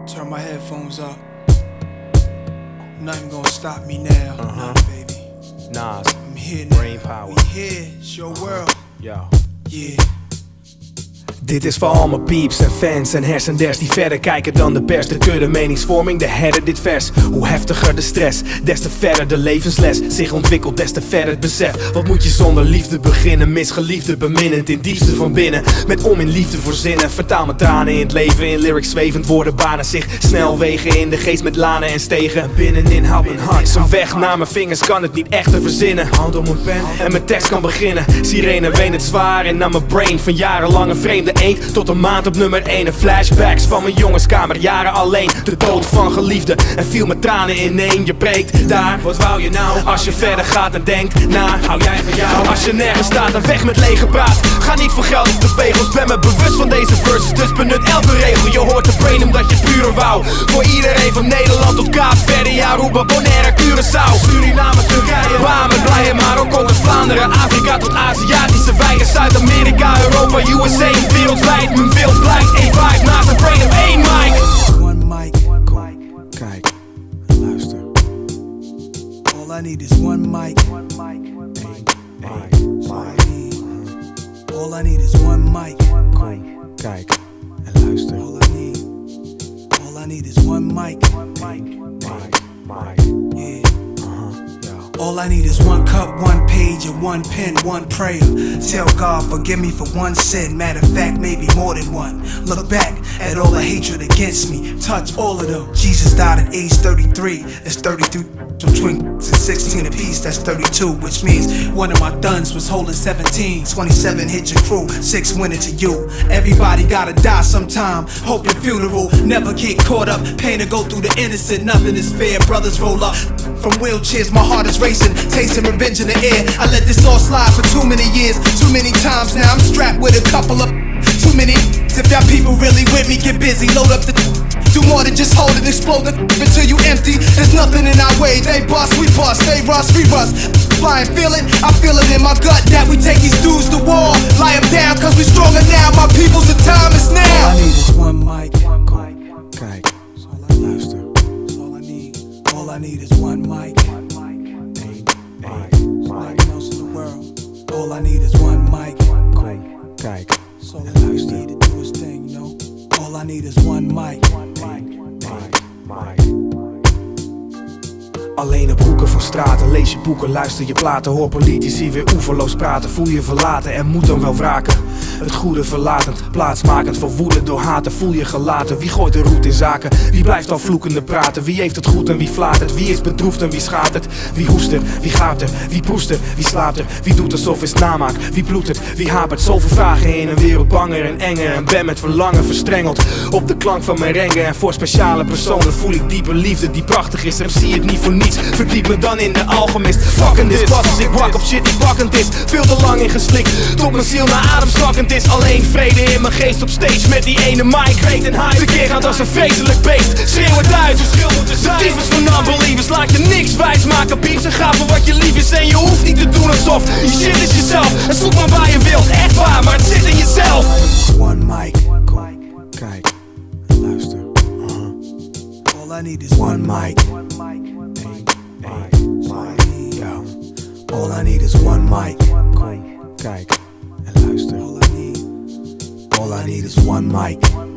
Turn my headphones up. Nothing gonna stop me now. Nothing, baby. Nas, I'm here now. brain power. We here. It's your world. Yo. Yeah. Dit is voor al mijn pieps en fans en hersenders die verder kijken dan de pers. De kudde meningsvorming, de herder dit vers. Hoe heftiger de stress, des te verder de levensles zich ontwikkelt, des te verder het besef. Wat moet je zonder liefde beginnen? Misgeliefde, beminnend in diepste van binnen. Met om in liefde voorzinnen. Vertaal mijn tranen in het leven, in lyrics zwevend. Woorden banen zich snelwegen in de geest met lanen en stegen. En binnenin houdt mijn hart zo'n weg naar mijn vingers, kan het niet echt te verzinnen. Hand op mijn pen en mijn tekst kan beginnen. Sirene ween het zwaar in naar mijn brain van jarenlange vreemde eend tot een maand op nummer 1. En flashbacks van mijn jongenskamer, jaren alleen. De dood van geliefde en viel met tranen ineen. Je preekt daar, wat wou je nou? Als je verder gaat en denkt na, hou jij van jou? Als je nergens staat en weg met lege praat. Ga niet voor geld of de pegels, ben me bewust van deze verses. Dus benut elke regel, je hoort de brain omdat je puur wou. Voor iedereen van Nederland tot Kaapverdi, Aruba, Bonaire, Curaçao, Suriname, Turkije, Bahamen, Blijen, maar ook tot Vlaanderen, Afrika tot Aziatische wijken, Zuid-Amerika, Europa, USA, wereldwijd. Mijn beeld blijkt, één vibe naast een brain op één mic. One mic. Kom, kijk en luister. All I need is one mic. Één mic. All I need is one mic. Kom, kijk en luister. All I need is one mic. Yeah. All I need is one cup, one page, and one pen, one prayer. Tell God, forgive me for one sin. Matter of fact, maybe more than one. Look back at all the hatred against me. Touch all of them. Jesus died at age 33. That's 33 between and 16 apiece. That's 32, which means one of my duns was holding 17. 27 hit your crew, 6 went into you. Everybody gotta die sometime. Hope your funeral never get caught up. Pain to go through the innocent. Nothing is fair. Brothers roll up from wheelchairs. My heart is racing, tasting revenge in the air. I let this all slide for too many years, too many times now. I'm strapped with a couple of too many. If y'all people really with me, get busy, load up the do more than just hold it, explode the until you empty. There's nothing in our way. They bust, we bust, they rust, we rust. Flying, feel it, I feel it in my gut that we take these dudes to war. Lie them down, cause we stronger now. My people's, the time is now. All I need is one mic. Kom, kijk en luister. All I need. All I need is one mic. Nothing else in the world. All I need is one mic. Kom, kijk So en all I luister. need to do his thing, you know. All I need is one mic. Alleen op hoeken van straten, lees je boeken, luister je platen. Hoor politici weer oeverloos praten, voel je verlaten en moet dan wel wraken. Het goede verlatend, plaatsmakend voor woede door haten. Voel je gelaten, wie gooit de roet in zaken? Wie blijft al vloekende praten? Wie heeft het goed en wie flaat het? Wie is bedroefd en wie schaadt het? Wie hoest er, wie gaapt er? Wie proest er, wie slaapt er? Wie doet alsof is namaak? Wie bloedt het, wie hapert? Zoveel vragen in een wereld banger en enger. En ben met verlangen verstrengeld op de klank van mijn rengen. En voor speciale personen voel ik diepe liefde die prachtig is. En zie het niet voor niets, verdiep me dan in de alchemist. Fucking this, pas als ik wak op shit die pakkend is. Veel te lang ingeslikt, tot mijn ziel naar adem snakkend is. Alleen vrede in mijn geest op stage met die ene mic. Weet en hype, tekeer gaat als een vreselijk beest. Schreeuw het uit, verschil moeten zijn. Tyfus van non-believers, laat je niks wijs maken. Pieps en ga voor wat je lief is en je hoeft niet te doen alsof je shit is jezelf. En zoek maar waar je wilt, echt waar, maar het zit in jezelf. One mic. Kom, kijk en luister. All I need is one mic. All I need is one mic. Kom, kijk en luister. All I need is one mic.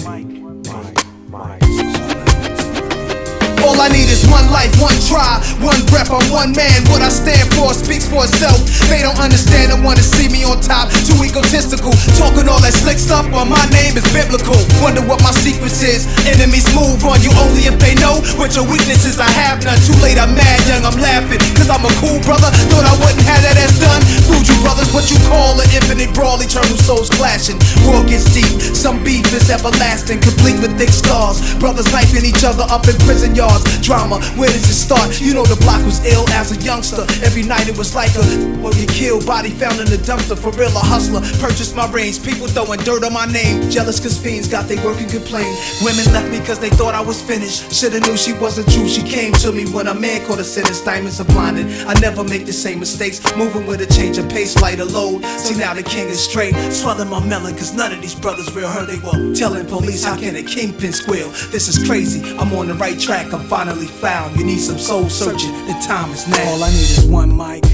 All I need is one life, one try, one breath, I'm one man. What I stand for speaks for itself. They don't understand and wanna see me on top. Too egotistical, talking all that slick stuff while my name is biblical. Wonder what my secrets is. Enemies move on you only if they know what your weaknesses. I have none. Too late, I'm mad young, I'm laughing, cause I'm a cool brother. Thought I wouldn't have that ass done. Fooled you brothers, what you call an infinite brawl, eternal souls clashing. War gets deep, some beef is everlasting, complete with thick scars. Brothers knifing each other up in prison yards. Drama, where does it start? You know the block was ill as a youngster. Every night it was like a well, get killed, body found in the dumpster. For real, a hustler, purchased my range. People throwing dirt on my name. Jealous cause fiends got they work and complain. Women left me cause they thought I was finished. Shoulda knew she wasn't true. She came to me when a man caught a sentence. Diamonds are blinded. I never make the same mistakes. Moving with a change of pace, lighter load. See now the king is straight. Swelling my melon cause none of these brothers real hurt. They will telling police how can a kingpin squeal. This is crazy, I'm on the right track, I'm finally found. You need some soul searching, the time is now. All I need is one mic.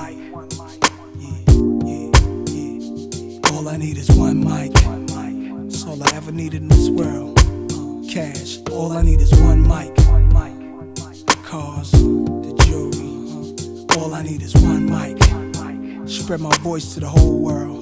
All I need is one mic. That's all I ever needed in this world. Cash. All I need is one mic. Cars, the jewelry. All I need is one mic. Spread my voice to the whole world.